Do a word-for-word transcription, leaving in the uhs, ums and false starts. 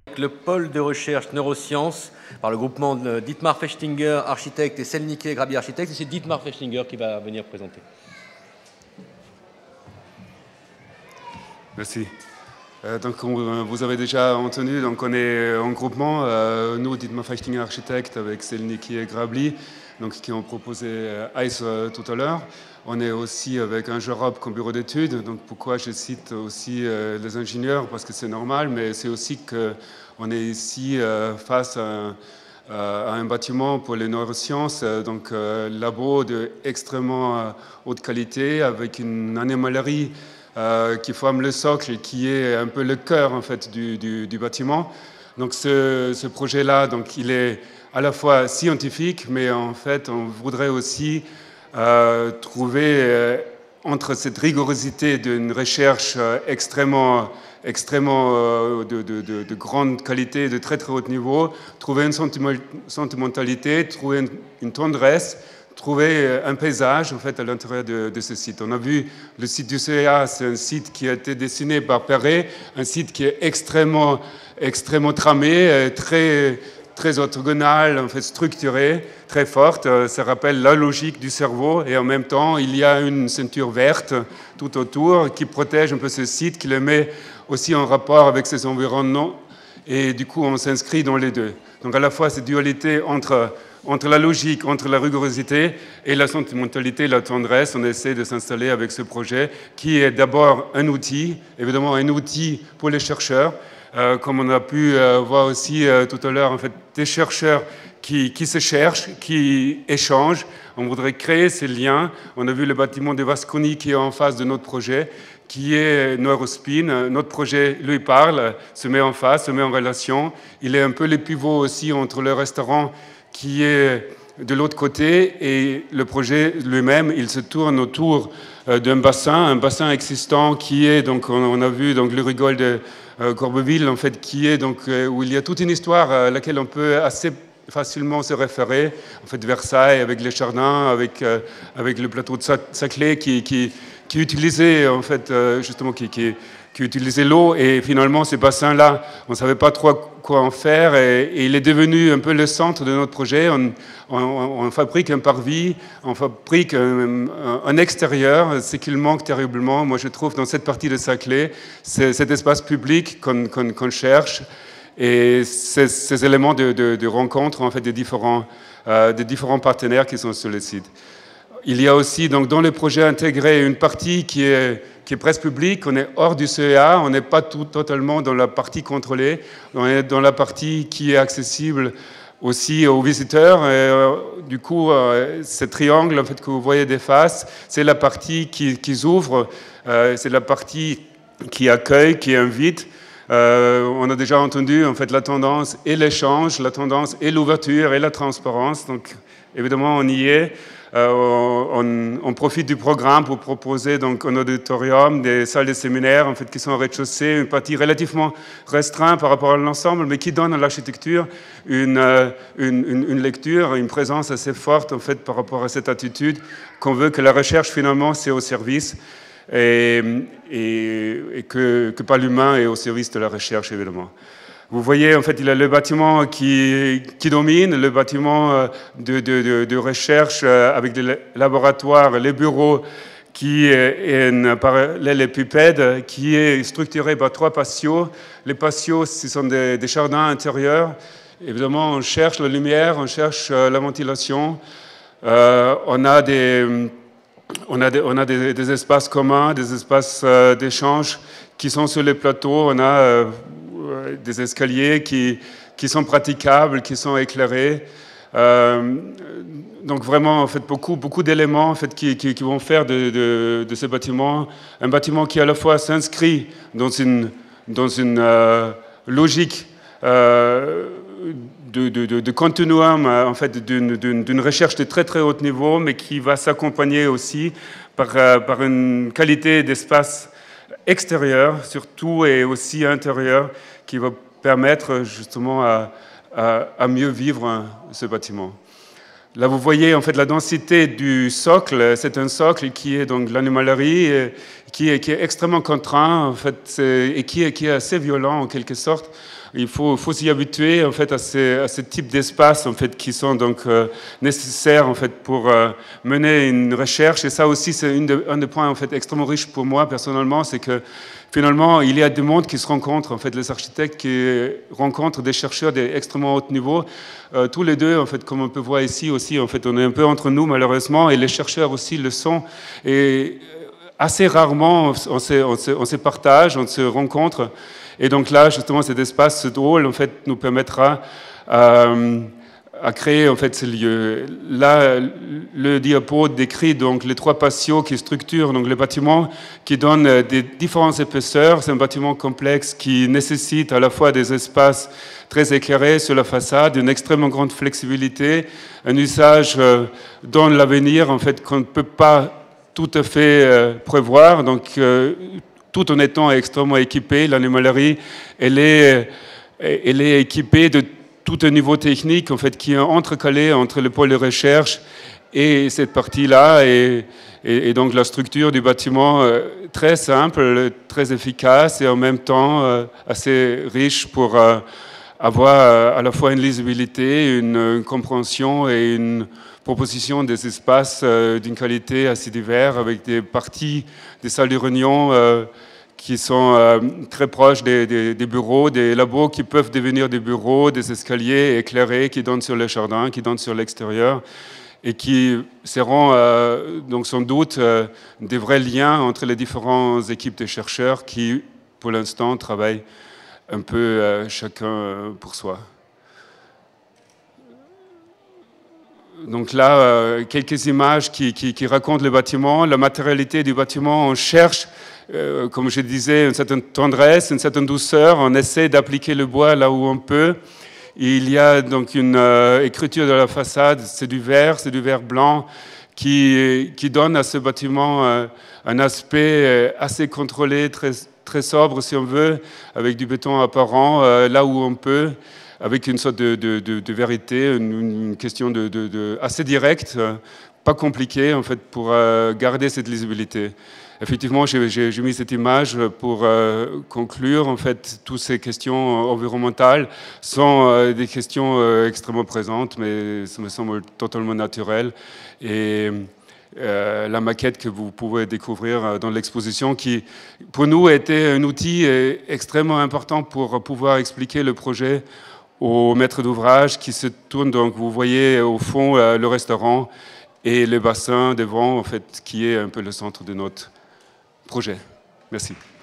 Le pôle de recherche neurosciences par le groupement de Dietmar Fechtinger, architecte, et Selnike Grabi, architecte. Et c'est Dietmar Fechtinger qui va venir présenter. Merci. Euh, donc, on, vous avez déjà entendu, donc on est en groupement, euh, nous, Dietmar Fechtinger, architecte, avec Selnike et Grabi, donc, qui ont proposé euh, I C E euh, tout à l'heure. On est aussi avec un Europe comme bureau d'études. Donc, pourquoi je cite aussi euh, les ingénieurs? Parce que c'est normal, mais c'est aussi qu'on est ici euh, face à un, à un bâtiment pour les neurosciences, donc euh, labo de extrêmement euh, haute qualité, avec une animalerie euh, qui forme le socle et qui est un peu le cœur en fait du, du, du bâtiment. Donc, ce, ce projet-là, donc, il est à la fois scientifique, mais en fait, on voudrait aussi Euh, trouver euh, entre cette rigorosité d'une recherche euh, extrêmement, extrêmement euh, de, de, de, de grande qualité, de très très haut niveau, trouver une sentimentalité, trouver une, une tendresse, trouver un paysage en fait à l'intérieur de, de ce site. On a vu le site du C E A, c'est un site qui a été dessiné par Perret, un site qui est extrêmement, extrêmement tramé, très très orthogonale, en fait structurée, très forte. Ça rappelle la logique du cerveau et en même temps, il y a une ceinture verte tout autour qui protège un peu ce site, qui le met aussi en rapport avec ses environnements et du coup, on s'inscrit dans les deux. Donc à la fois, cette dualité entre, entre la logique, entre la rigorosité et la sentimentalité, la tendresse, on essaie de s'installer avec ce projet qui est d'abord un outil, évidemment un outil pour les chercheurs, Euh, comme on a pu euh, voir aussi euh, tout à l'heure, en fait, des chercheurs qui, qui se cherchent, qui échangent. On voudrait créer ces liens. On a vu le bâtiment de Vasconi qui est en face de notre projet, qui est Neurospin. Notre projet lui parle, se met en face, se met en relation. Il est un peu le pivot aussi entre le restaurant qui est de l'autre côté et le projet lui-même. Il se tourne autour euh, d'un bassin, un bassin existant qui est, donc on, on a vu donc, le rigole de Euh, Corbeville, en fait, qui est donc euh, où il y a toute une histoire à laquelle on peut assez facilement se référer. En fait, Versailles avec les jardins, avec euh, avec le plateau de Saclay qui qui qui utilisait en fait euh, justement qui qui qui utilisait l'eau et finalement ces bassins-là, on ne savait pas trop quoi en faire et, et il est devenu un peu le centre de notre projet. On, on, on fabrique un parvis, on fabrique un, un, un extérieur, ce qu'il manque terriblement, moi je trouve, dans cette partie de Saclay, c'est cet espace public qu'on qu'on, qu'on cherche et ces, ces éléments de, de, de rencontre en fait, des, différents, euh, des différents partenaires qui sont sur le site. Il y a aussi donc, dans le projet intégré une partie qui est, qui est presque publique, on est hors du C E A, on n'est pas tout, totalement dans la partie contrôlée, on est dans la partie qui est accessible aussi aux visiteurs. Et, euh, du coup, euh, ce triangle en fait, que vous voyez des faces, c'est la partie qui, qui ouvre, euh, c'est la partie qui accueille, qui invite. Euh, on a déjà entendu en fait, la tendance et l'échange, la tendance et l'ouverture et la transparence, donc évidemment on y est. Euh, on, on profite du programme pour proposer donc un auditorium, des salles de séminaire en fait, qui sont au rez-de-chaussée, une partie relativement restreinte par rapport à l'ensemble, mais qui donne à l'architecture une, une, une, une lecture, une présence assez forte en fait, par rapport à cette attitude qu'on veut que la recherche finalement c'est au service et, et, et que, que pas l'humain est au service de la recherche évidemment. Vous voyez, en fait, il y a le bâtiment qui, qui domine, le bâtiment de, de, de recherche avec des laboratoires, les bureaux, qui est un parallélépipède, qui est structuré par trois patios. Les patios, ce sont des, des jardins intérieurs. Évidemment, on cherche la lumière, on cherche la ventilation. Euh, on a des... On a, des, on a des, des espaces communs, des espaces euh, d'échange qui sont sur les plateaux. On a euh, des escaliers qui, qui sont praticables, qui sont éclairés. Euh, donc vraiment, en fait, beaucoup, beaucoup d'éléments en fait, qui, qui, qui vont faire de, de, de ce bâtiment un bâtiment qui à la fois s'inscrit dans une, dans une euh, logique euh, de, de, de, de continuum en fait, d'une, d'une, d'une recherche de très très haut niveau, mais qui va s'accompagner aussi par, par une qualité d'espace extérieur, surtout, et aussi intérieur, qui va permettre justement à, à, à mieux vivre hein, ce bâtiment. Là, vous voyez en fait la densité du socle. C'est un socle qui est donc l'animalerie, qui est, qui est extrêmement contraint en fait, et qui est, qui est assez violent en quelque sorte. Il faut, faut s'y habituer en fait, à, ces, à ce type d'espace en fait, qui sont donc, euh, nécessaires en fait, pour euh, mener une recherche. Et ça aussi, c'est de, un des points en fait, extrêmement riches pour moi personnellement, c'est que finalement, il y a des mondes qui se rencontrent, en fait, les architectes qui rencontrent des chercheurs d'extrêmement haut niveau. Euh, tous les deux, en fait, comme on peut voir ici aussi, en fait, on est un peu entre nous malheureusement, et les chercheurs aussi le sont. Et assez rarement, on se, on se, on se partage, on se rencontre. Et donc là, justement, cet espace, ce drôle, en fait, nous permettra euh, à créer en fait ce lieu. Là, le diapo décrit donc les trois patios qui structurent donc le bâtiment, qui donnent des différentes épaisseurs. C'est un bâtiment complexe qui nécessite à la fois des espaces très éclairés sur la façade, une extrêmement grande flexibilité, un usage euh, dans l'avenir en fait qu'on ne peut pas tout à fait euh, prévoir. Donc euh, tout en étant extrêmement équipé, l'animalerie, elle est, elle est équipée de tout un niveau technique en fait, qui est entrecalé entre le pôle de recherche et cette partie-là. Et, et, et donc la structure du bâtiment, euh, très simple, très efficace et en même temps euh, assez riche pour euh, avoir euh, à la fois une lisibilité, une, une compréhension et une proposition des espaces euh, d'une qualité assez diverse, avec des parties des salles de réunion euh, qui sont euh, très proches des, des, des bureaux, des labos qui peuvent devenir des bureaux, des escaliers éclairés qui donnent sur le jardin, qui donnent sur l'extérieur, et qui seront euh, donc sans doute euh, des vrais liens entre les différentes équipes de chercheurs qui, pour l'instant, travaillent un peu euh, chacun pour soi. Donc là, euh, quelques images qui, qui, qui racontent le bâtiment, la matérialité du bâtiment. On cherche, euh, comme je disais, une certaine tendresse, une certaine douceur. On essaie d'appliquer le bois là où on peut. Il y a donc une euh, écriture de la façade, c'est du verre, c'est du verre blanc, qui, qui donne à ce bâtiment euh, un aspect assez contrôlé, très, très sobre si on veut, avec du béton apparent euh, là où on peut, avec une sorte de, de, de, de vérité, une, une question de, de, de assez directe, euh, pas compliquée en fait, pour euh, garder cette lisibilité. Effectivement, j'ai mis cette image pour euh, conclure. En fait, toutes ces questions environnementales sont euh, des questions euh, extrêmement présentes, mais ça me semble totalement naturel. Et euh, la maquette que vous pouvez découvrir dans l'exposition, qui pour nous était un outil extrêmement important pour pouvoir expliquer le projet au maître d'ouvrage qui se tourne. Donc, vous voyez au fond euh, le restaurant et le bassin devant, en fait, qui est un peu le centre de notre projet. Merci.